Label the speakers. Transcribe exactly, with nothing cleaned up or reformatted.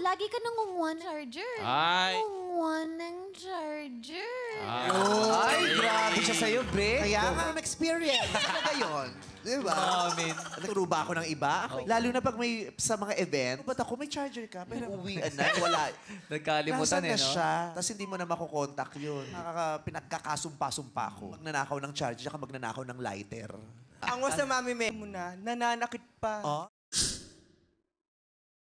Speaker 1: lagi ka nangunguha ng charger.
Speaker 2: Ay.
Speaker 1: Nangunguha ng charger.
Speaker 3: Ay, grabe siya sa'yo, Bre.
Speaker 4: Kaya nga, experience. Ano ba yun? Di ba?
Speaker 3: Amin.
Speaker 4: Nagturo ba ako ng iba? Ako, Lalo na pag may sa mga event, ba't ako may charger ka? Pero uwian na, wala.
Speaker 3: Nagkalimutan
Speaker 4: Nasaan
Speaker 3: eh,
Speaker 4: na
Speaker 3: no?
Speaker 4: siya? Tapos hindi mo na makukontak yun. Nakaka, pinagkakasumpa-sumpa ko. Magnanakaw ng charger, saka magnanakaw ng lighter.
Speaker 5: Ang wasa mami me mo na, nananakit pa.
Speaker 4: Oh?